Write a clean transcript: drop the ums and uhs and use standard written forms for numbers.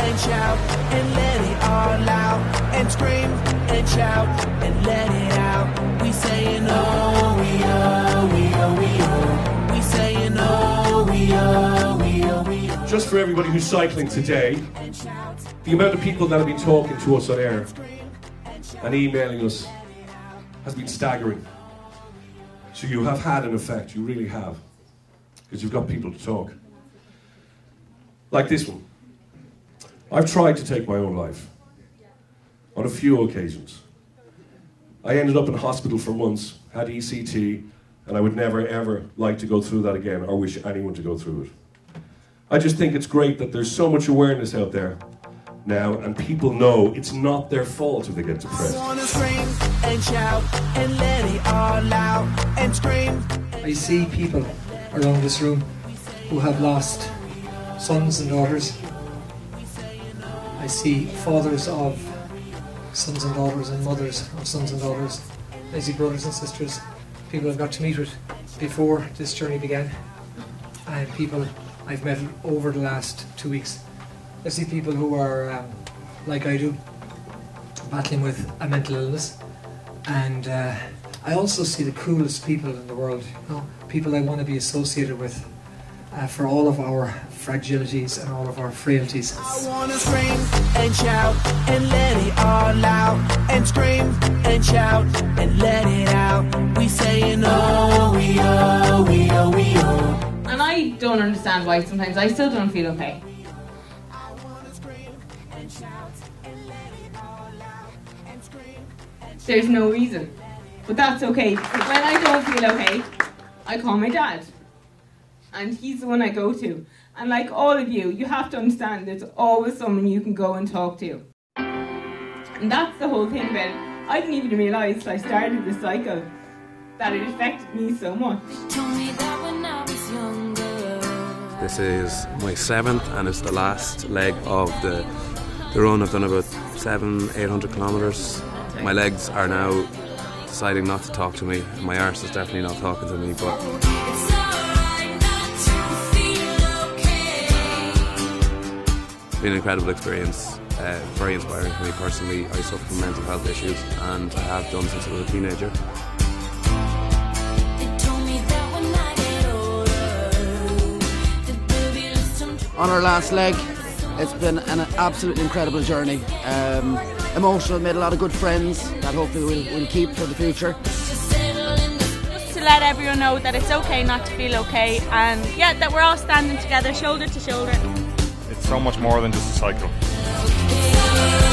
and shout and let it all out, and scream and shout and let it out. We saying oh, we oh, we oh, we oh. We saying oh, we oh, we oh, we oh. Just for everybody who's cycling today, the amount of people that have been talking to us on air and emailing us has been staggering. So you have had an effect, you really have, because you've got people to talk. Like this one. I've tried to take my own life on a few occasions. I ended up in hospital for months, had ECT, and I would never ever like to go through that again or wish anyone to go through it. I just think it's great that there's so much awareness out there now, and people know it's not their fault if they get depressed. I wanna scream and shout and let it all out, and scream. I see people around this room who have lost sons and daughters. I see fathers of sons and daughters and mothers of sons and daughters. I see brothers and sisters, people I've got to meet with before this journey began, and people I've met over the last 2 weeks. I see people who are, like I do, battling with a mental illness, and I also see the coolest people in the world, you know, people I want to be associated with for all of our fragilities and all of our frailties. I wanna scream and shout and let it all out, and scream and shout and let it out. We saying oh, we oh, we oh, we oh. And I don't understand why sometimes I still don't feel okay. There's no reason, but that's okay, because when I don't feel okay, I call my dad, and he's the one I go to. And like all of you, you have to understand there's always someone you can go and talk to. And that's the whole thing about it. I didn't even realise till I started the cycle that it affected me so much. This is my 7th and it's the last leg of the run. I've done about 700-800 kilometres. My legs are now deciding not to talk to me. My arse is definitely not talking to me, but it's been an incredible experience, very inspiring for me personally. I suffer from mental health issues and I have done since I was a teenager. On our last leg, it's been an absolutely incredible journey. Emotional, made a lot of good friends that hopefully we'll keep for the future. Just to let everyone know that it's okay not to feel okay, and yeah, that we're all standing together, shoulder to shoulder. It's so much more than just a cycle.